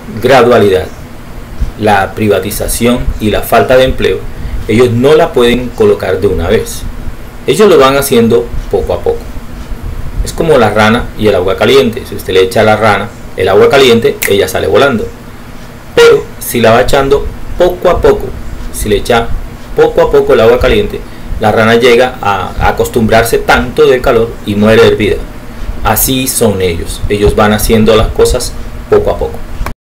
gradualidad, la privatización y la falta de empleo, ellos no la pueden colocar de una vez. Ellos lo van haciendo poco a poco. Es como la rana y el agua caliente. Si usted le echa a la rana el agua caliente, ella sale volando. Pero si la va echando poco a poco, si le echa poco a poco el agua caliente, la rana llega a acostumbrarse tanto del calor y muere hervida. Así son ellos. Ellos van haciendo las cosas poco a poco.